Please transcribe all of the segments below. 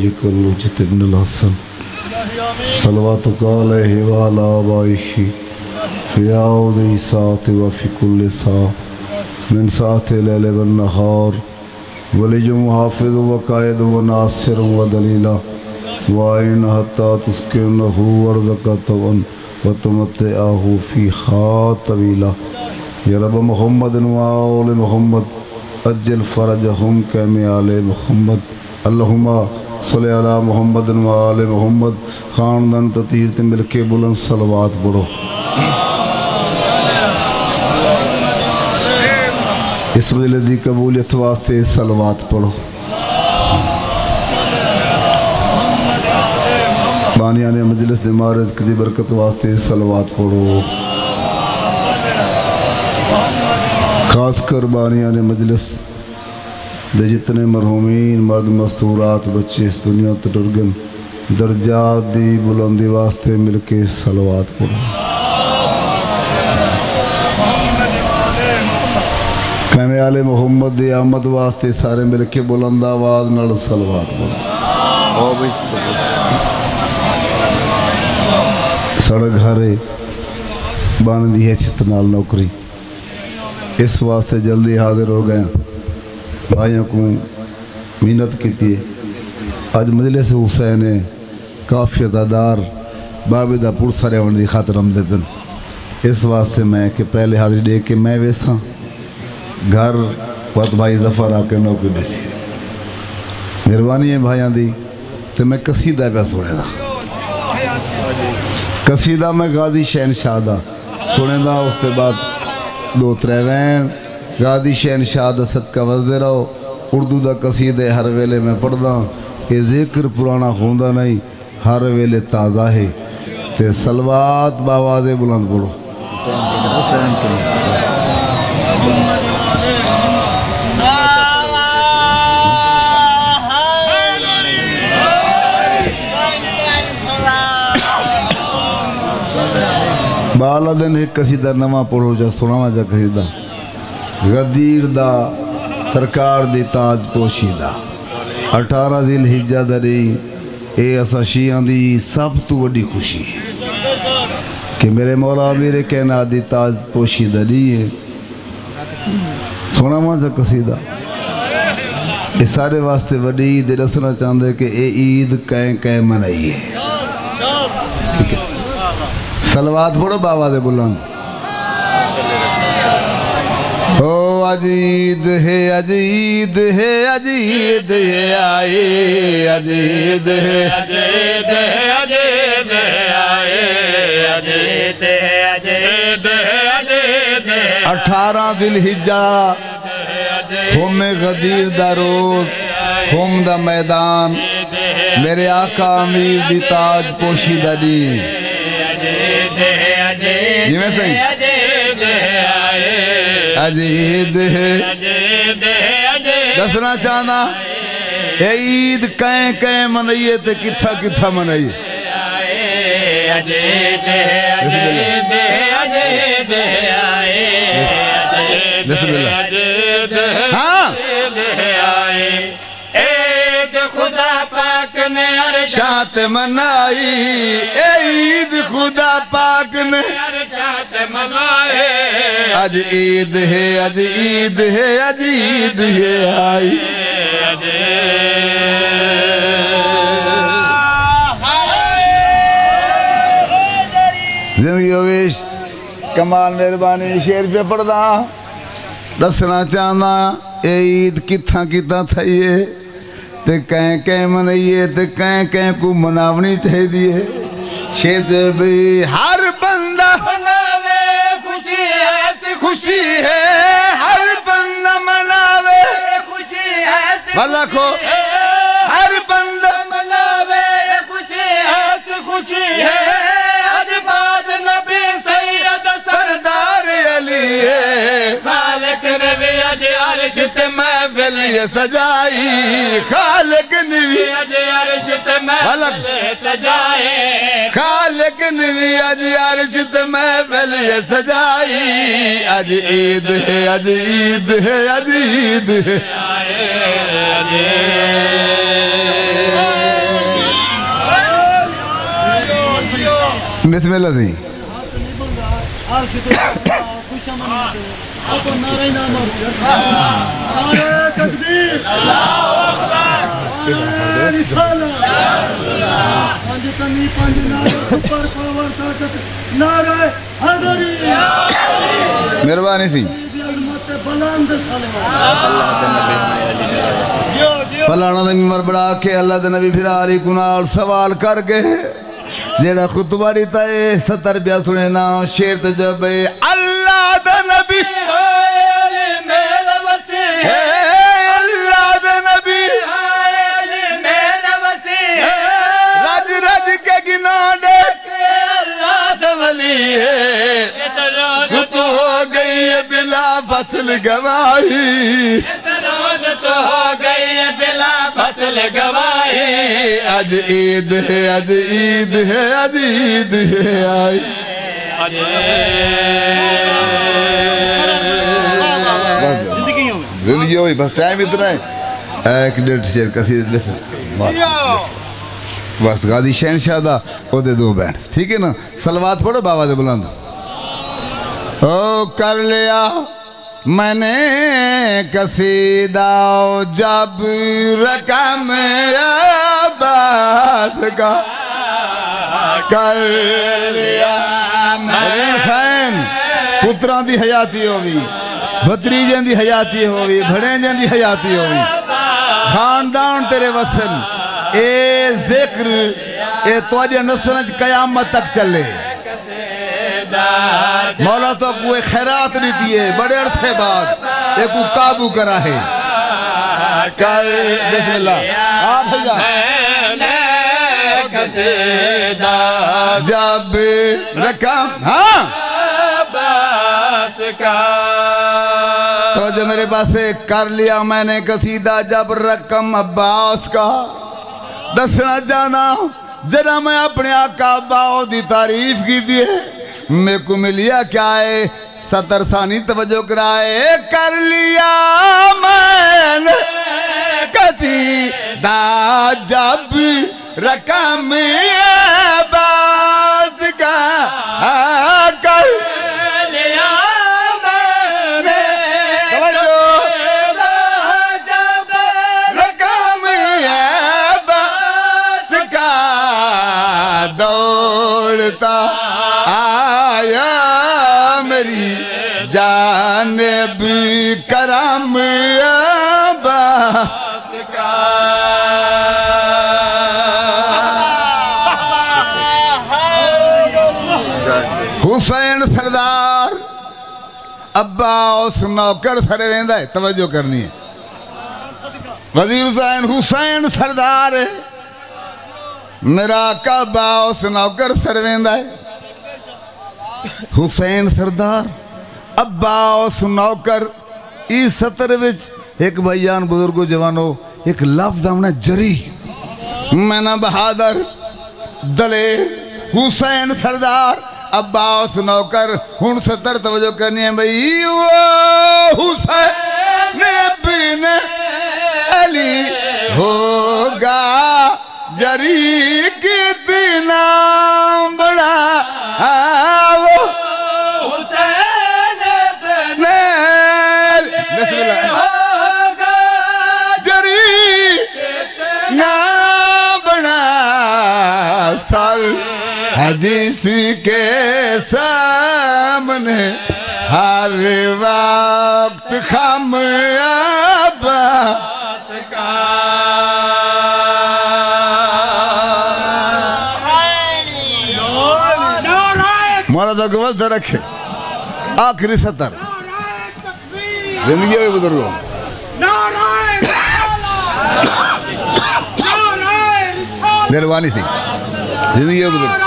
वजिकल जितबिन हसन सलवातुक अलैहि व अला आबाइहि फ़ियाउद सात व फ़िकुल्ल सा मिन साति लैल व नहार वलियुम हाफ़िज़ व क़ाइद व नासिर व दलीला व आइन हत्ता तुस्किनहु वर्ज़क़तवन व तुमत्तिअहु फ़ीहा तवीला। या रब मुहम्मद व आल मुहम्मद अज्जल फ़रजहुम कैम आले मुहम्मद अल्लाहुम्मा सल्लि अला मुहम्मद व आले मुहम्मद। ख़ानदान ततीर ते मिलके बुलंद सलवात पढ़ो। इस मजलिस दी कबूलियत वास्ते सलवात पढ़ो। बानियाने मजलिस दे मारज की बरकत वास्ते सलवात पढ़ो। खासकर बानियाने मजलिस दे जितने मरहूमीन मर्द मस्तूरात बच्चे इस दुनिया तो टुर गए दर्जात दी बुलंदी वास्ते मिलके सलवात पढ़ो। कैमे आले मोहम्मद दी आमद वास्ते सारे मिलके बुलंद आवाज नाल सलवात पढ़ो। सड़क घरे बन दी हैसियत नाल नौकरी इस वास्ते जल्दी हाजिर हो गए। भाइयों को मिन्नत की अज मजलिस हुसैन काफ़ी अदादार बाबे का पुरसा रहने की खातर आमदे पिन। इस वास्ते मैं कि पहले हाजिरी दे के मैं वेसा घर वत भाई जफर आके नौकरी देसी मेहरबानी है भाइयों की। तो मैं कसीदा पे सुनेदा कसीदा मैं गादी शहनशाह दा सुनेदा। उसके बाद दो त्रै वैन गादी शहनशाह दा सदका वजदे रहो। उर्दू दा कसीदे हर वेले मैं पढ़दा। ये जिक्र पुराना होंदा नहीं हर वेले ताज़ा है। ते सलवात बावाज़े बुलंद पढ़ो। बाला दिन एक कसीदा नवा पढ़ो जा सुनावा जा कसीदा गदीर दा सरकार दी ताज पोशीदा 18 दिल हिज्जा दरी ए असा शियां दी सब तो वड्डी खुशी कि मेरे मौला मेरे कहना दी ताज पोशीदा दी है। सुनावा जा कसीदा ये सारे वास्ते वड्डी ईद दसना चाहते कि ए ईद कैं कैं मनाई है। ठीक है सलवात पढ़ो बाबा दे बुलंद। ओ अजीद है अजीद है अजीद है आए अजीद है अजीद है अजीद है आए अजीद है अजीद है अजीद है 18 दिल हिज्जा हुम गदीर दा रोज हुम दा मैदान मेरे आका अमीर दी ताज पोशीदा दी जिमें सही अजीद है दसना चाहना ईद कैं कैं मनाइए ते किथा किथा मनाइए। हाँ खुदा पाक ने अरशात मनाई ईद खुदा पाक ने अरशात मनाए। आज ईद है आज ईद है आज ईद है आई। जिंदगी वेश कमाल मेहरबानी शेर पे पढ़दा दसना चाहना ईद किथा किथा थई है ते कैं कैं मनाइए ते कैं कैं को मनावनी चाहिए। शेद भी हर बंदा मनावे खुशी है खुशी है हर बंदा मनावे खुशी है भला को हर बंदा मनावे खुशी है खुशी है। आज बाद नबी सैयद सरदार अली है खालिक नबी आज अर्श ते महफिल सजाई खालिक नबी आज अर्श ते महफिल सजाए खालिक नबी आज अर्श ते महफिल सजाई। आज ईद है आज ईद है आज ईद है बिस्मिल्लाह सी मेहरबानी सी फलाना दा मिंबर बना के अल्लाह दे नबी फिर आली कुनाल सवाल कर गए जेड़ा खुतबा दिता है 70 रुपया सुने ना शेर तो जब अल्लाह दा नबी अल्लाह दा नबी रज रज के गिना दे अल्लाह दा वली है तो हो गई है बिला फसल गवाही तो हो गई है बिला फसल गवाही आज ईद है आज ईद है आज ईद है आई जिंदगी हुई बस टाइम इतना है एक डेढ़ शेर कसी बस गाजी शहनशाह दा ओदे दो बैंड ठीक है ना सलवात पढ़ो बाबा दे बुलंद ओ कर लिया मैंने कसीदा जब रकम अब्बास का कर लिया हुसैन पुत्रां दी हयाती होवी भतरीजें दी हयाती होवी भड़ेंजें दी हयाती होवी खानदान तेरे वसन ए जिक्र ए तुहाडी नस्ल च कयामत तक चले मौला तो कोई खैरात दी है बड़े अरसे बाद एक काबू करा है कर बिस्मिल्लाह आप भैया जब रकम हाँ तो जो मेरे पास कर लिया मैंने कसीदा जब रकम अब्बास का दसना जाना जरा मैं अपने आका अब्बास की तारीफ की दी है मेरे को मिलिया क्या है 70 सानी तवज्जो कराए कर लिया मैंने कसीदा जब रकम अब्बास का कर लिया मैंने कसीदा जब रकम अब्बास का दौड़ता आया मेरी जानिब करम अब्बास का हुसैन सरदार अब्बास नौकर सरे वेंदा है तवज्जो करनी है वजीर हुसैन हुसैन सरदार मेरा आका अब्बास नौकर सर वेंदा है हुसैन सरदार अब्बास नौकर इस सतर विच एक भाईजान बुजुर्गो जवानो एक लफ्ज आना जरी मैना बहादुर दलेर हुसैन सरदार अब्बास नौकर हुन 70 तवज्जो करनी है भाई वो हुसैन बिन अली होगा जरी कितना बड़ा वो हुसैन बिन होगा जरी कितना बड़ा साल जिसके सामने हर वक्त खम अब्बास का मौला तो गवत रखे आखिरी 70 जिंदगी में बुजुर्गों मेहरबानी थी जिंदगी में बुजुर्ग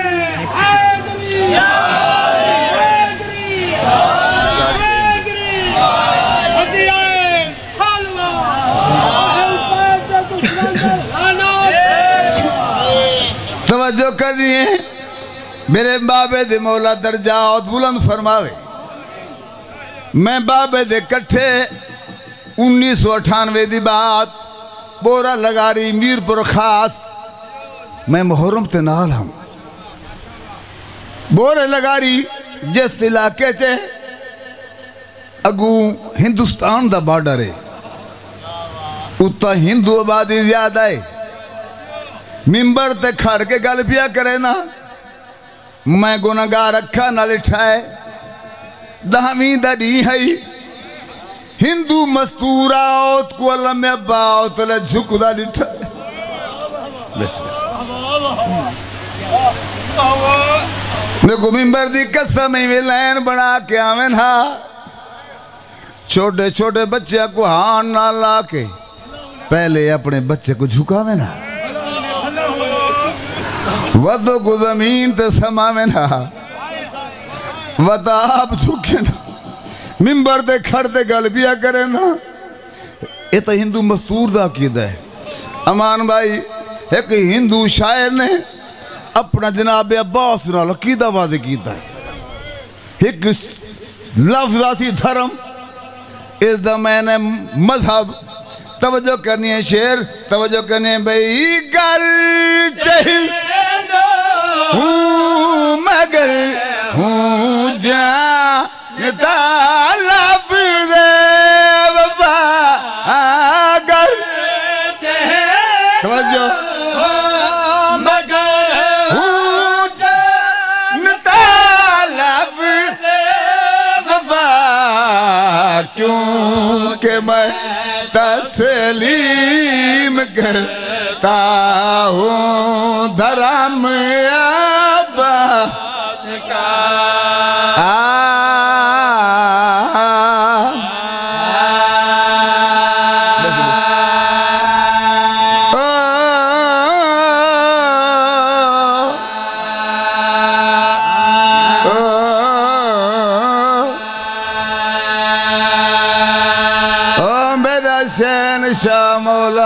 तवज्जो करनी है मेरे बाबे दे मौला दर्जात बुलंद फरमावे मैं बाबे दे कट्ठे 1998 दी बात बोरा लगारी मीरपुर खास मैं मुहर्रम ते नाल हम बोरे लगारी जिस इलाके च अगू हिंदुस्तान दा बॉर्डर है उत्ता हिंदू आबादी ज्यादा है। मिंबर ते खड़ के गल पिया करे ना मैं गुनाहगार अखा नाल लिठाए 10वीं दा डी है हिंदू मस्तूरा औत को अलम बात ले झुकदा लिठा देखो मिंबर दी कसम में लैन बना के आवे ना छोटे छोटे बच्चे को हाथ ना ला के पहले अपने बच्चे को झुकावे ना वदो को जमीन ते समावे ना वदा आप झुके ना मिंबर दे खड़ते गल बिया करे ना ये तो हिंदू मस्तूर दा अकीदा है। अमान भाई एक हिंदू शायर ने अपना जनाब अब्बास नाल अकीदा वादे कीता है एक लफ्ज़ाती धर्म इसदा मैंने मजहब तवज्जो करनी है शेर तवज्जो करनी है भाई कर हूँ मगर हूँ जानता लफ्ज़ वफा अगर तवज्जो मगर हूँ जानता लफ्ज़ वफा क्योंकि मैं तस्लीम करता हूँ धर्म अब्बास का मौला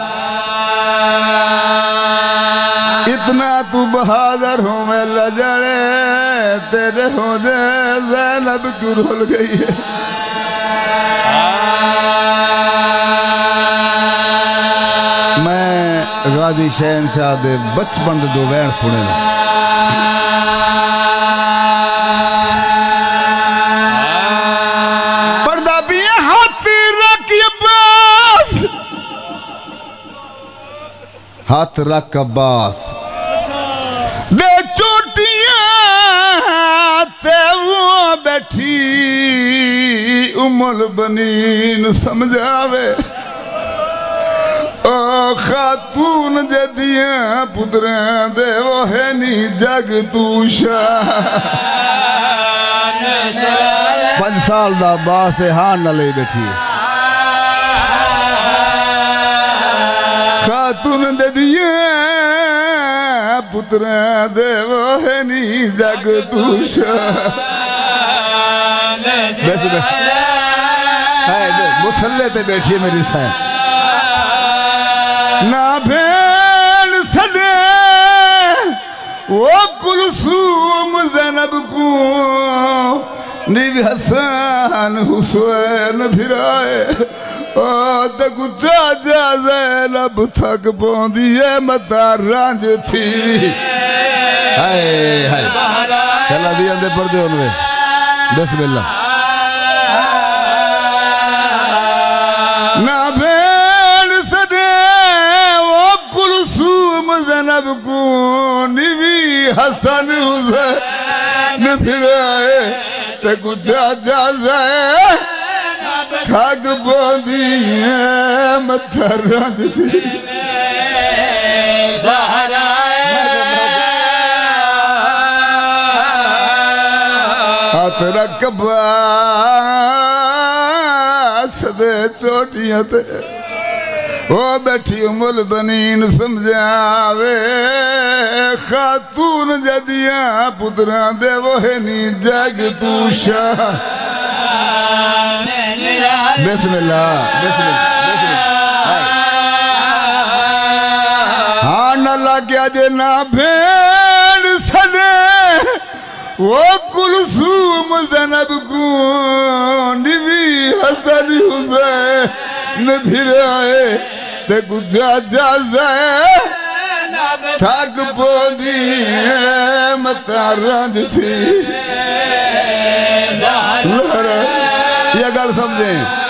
इतना तू बहादुर हो मैं लजड़े तेरे होदे ज़ैनब क्यों रुल गई है। मैं गाजी शहनशाह दे बचपन दे दो वैन सुने ना हाथ रख अब्बास दे चोटियां ते वो बैठी उमल बनीन समझावे ओ खातून जदियां पुत्रें दे वो है नी जग तूशा 5 साल दा अब्बास हां न ले बैठी खातून दे दिए पुत्र देवो है नी जग तूशा मुसल्ले ते बैठी मेरी सैन ना भेल सदे वो कुलसूम ज़ैनब को निव हसन हुसैन फिराए चाचा ज़ैनब थक पौंदी है मता रांझ थी हाय हाय चला दिया दे पर्दे उनवे बिस्मिल्लाह ना भेल सदे वो कुलसूम ज़ैनब को निवी हसन हुसैन फिराए ते चाचा ज़ैनब थक बोंदी मथा रांझ थी हाथ रख अब्बास दे चोटियां ते वो बैठी उमल बनीन समझावे खातून जदियां पुत्रा दे वो है नी जग तूशा बिस्मिल्लाह हाँ न लग्या जे ना भेड़ सने वो कुलसूम ज़ैनब को निवी हसन हुसैन फिराए ते गुजा जा थक पौंदी रंज सी ये गल समझे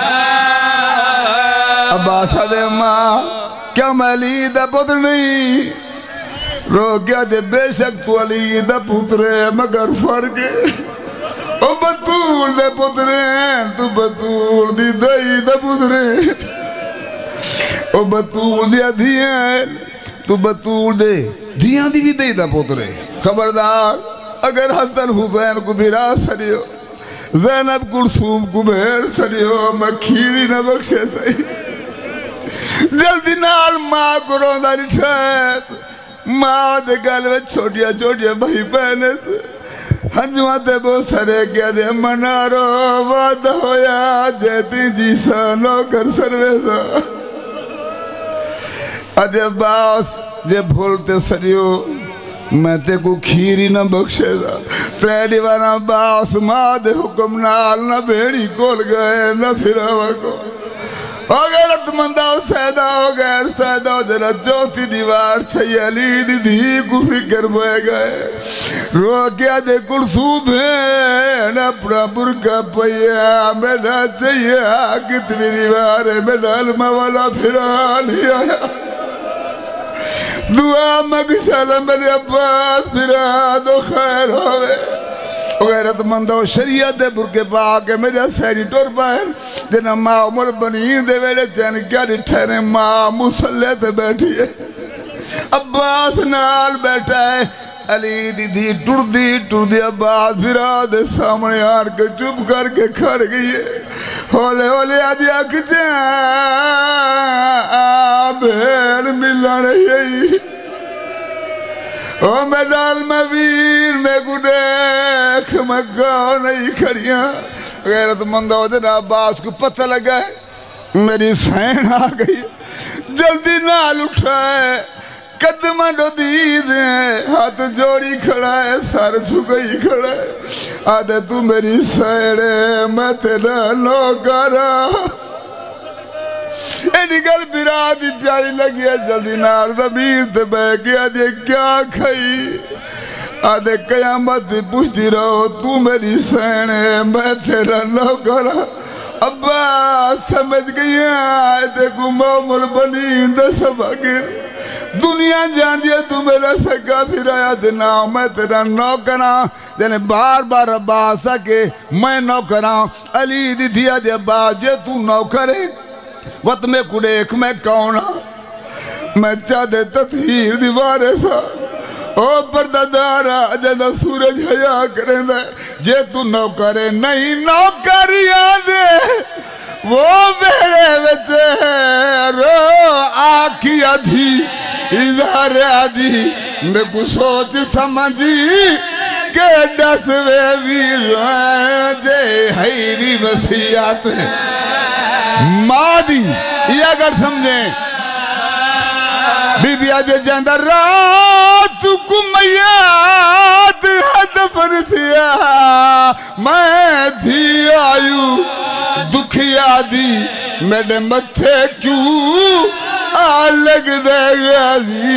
अब्बास दे मां क्या मैं अली दा पुत्र नहीं रो गया दे बेशक तू अली दा पुत्र है मगर फर्क ओ बतूल दे पुत्र है तू बतूल दी दई दा पुत्र है ओ बतूल दी धियां तू बतूल दे धियां दी भी दई दा पुत्र है खबरदार अगर हसन हुसैन को बिरा सरियो ज़ैनब कुलसूम को भेड़ सरियो मैं खीरी न बख्शे सही जल्दी नाल मां को रोंदा निठैत मां दे गल विच छोटिया छोटिया भाई बहने हंजुआ ते बहुत सारे क्या दे मनारो वादा होया जैती जी सा नौकर सर्वेसा अदे अब्बास जे भूलते सरियो मैं ते को खीरी न बख्शेदा त्रै दीवाना बास मां दे हुक्म नाल न भेड़ी कोल गए न फिरावा को हो गैरत मंदा सैदा हो गैर सैदा जरा चौथी दीवार थी अली दी को फिक्र बह गए रो क्या दे कुलसूम है अपना बुरका पैया मेरा चाहिए कितनी दीवार है मेरा अलमा वाला फिरा नहीं आया दुआ मगशल मेरे अब्बास फिरा दो खैर होवे गैरतमंदो शरीयत दे बुरके पा के मेरे सैरी टुर पाए जना मां उमर बनीर दे वेले चैन क्या डिठे ने मां मुसल्ले ते बैठी है अब्बास नाल बैठा है अली दीदी टुरदी अब्बास फिरा दे सामने आर के चुप करके खड़ गई है होले होले आदि अख भेड़ मिलन यही ओ मैदान में वीर में गुडेख मैं गाँव नहीं खड़िया गैरतमंदो जना अब्बास को पता लगा है मेरी सैन आ गई जल्दी नाल उठाए कदम दीद हाथ जोड़ी खड़ा है सर झुकई खड़ा है आदे तू मेरी सैने मैं तेरा नौकरा एनी गल बिरा दी प्यारी लगी है जल्दी नाल ज़मीर ते बह गया दे क्या खाई आदे कयामत पुछती रहो तू मेरी सैने मैं तेरा नौकरा अब्बा समझ गई ते गुमामुल बनी दे सबगिर दुनिया जान दिया तू मेरा सगा फिराया देना मैं तेरा नौकरा जने बार बार अब्बास के मैं नौकरा अली दी दिया दे अब्बास जे तू नौकर है वत में कुड़ेख मैं कौन मैं चाहते तथहीर दीवारे सा ओ परदादारा जदा सूरज हया करेंदा जे तू नौकरे नहीं नौकरिया दे वो बेड़े विच रो आखी आधी इज़हार आधी मैं को सोच समझी के दस वे वीर जे हैरी वसीयत मादी ये अगर समझे बीबी आज जांदा रात को मैयात हदफर थिया मैं थी आयु दुखिया दी मेरे मथे क्यों अलग देगा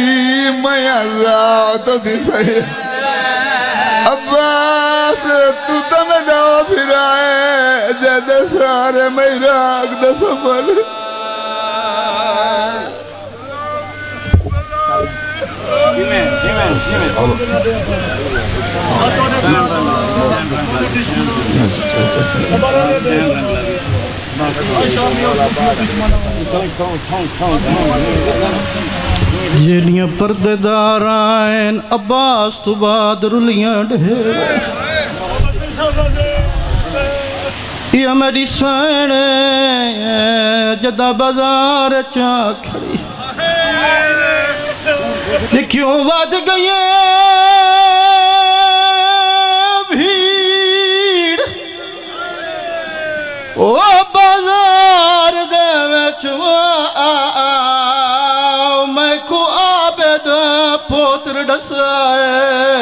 मैं तो दी सही अब्बास तू तो मैं जाओ फिर आए जद सारे मेरा अगद सफल जेलियां पर्देदार आन अब्बास तो बाद रुलियां ढेर या मेरी सैन जदा बाजार चा खड़ी क्यों वध गई भीड़ ओ बाजार दे विच मैं को आबद पोत्र डसाए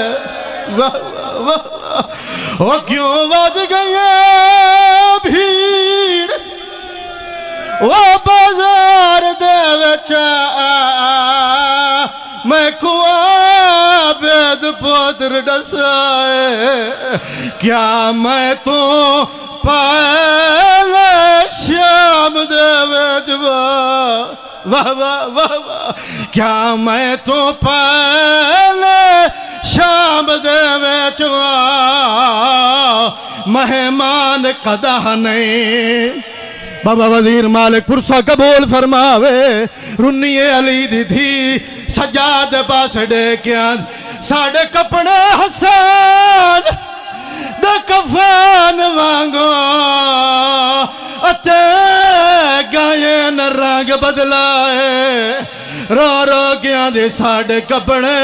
ओ क्यों वध गई भीड़ ओ बाजार दे विच मैं को आबेद पुत्र दसाए क्या मैं तो पहले शाम दे विच वाह वाह वाह वाह क्या मैं तो पहले शाम दे विच मेहमान कदा नहीं। बाबा वजीर मालिक पुरसा कबूल फरमावे रुनिए अली दी थी सजाद पास डेकिया साढ़े कपड़े हसन दे कफन वांगो अते गायन रंग बदलाए रो रो गया दे साढ़े कपड़े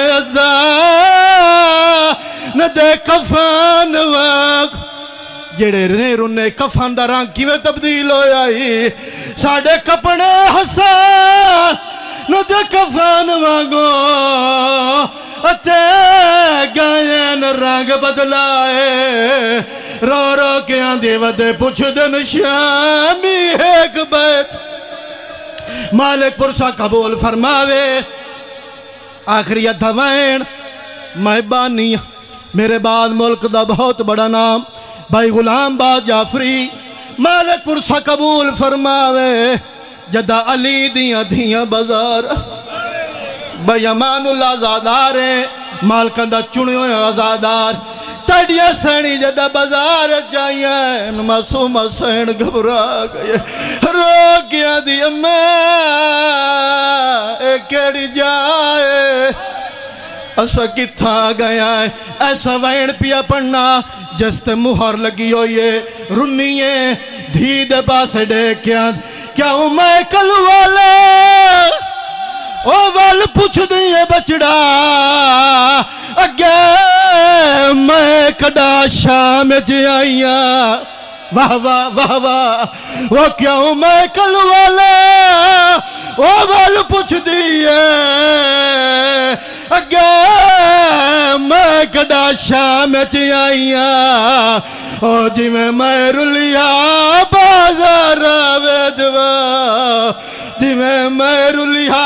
न दे कफन वांग जेड़े रे रुने कफन दा रंग किवें तब्दील होया साढ़े कपड़े हसन न दे कफन वांगो अते गायन रंग बदलाए रो रो के आंदे वदे पुछदन शामी एक बैत मालिक पुरसा कबूल फरमावे आखिरी अधवैन मैं बानी मेरे बाद मुल्क दा बहुत बड़ा नाम भाई गुलाम बाद जाफरी मालिक पुरसा कबूल फरमावे जदा अली दियां धियां बाजार भाई अमानुल्ला आजादार है मालकां दा चुने हुए आजादार तड़िया सैनी जदा बाजार जाइए मासूम सैन घबरा गए रो गया दी अम्मा केड़ी जाए असा किथा गया है ऐसा वैन पिया पढ़ना जिसते मुहर लगी हुई है रुनिए धी दे पास डेकिया क्या मैं कल वाले ओ वाल पुछ दिए बचड़ा अगे मैं कदा शाम च आईया वाह वाह वाह वाह वो क्यों मैं कल वाले ओ वाल पुछ दिए अगे मैं कदा शाम च आईया ओ जिमें मैं रुलिया बाजार वेदवा जिमें मैं रुलिया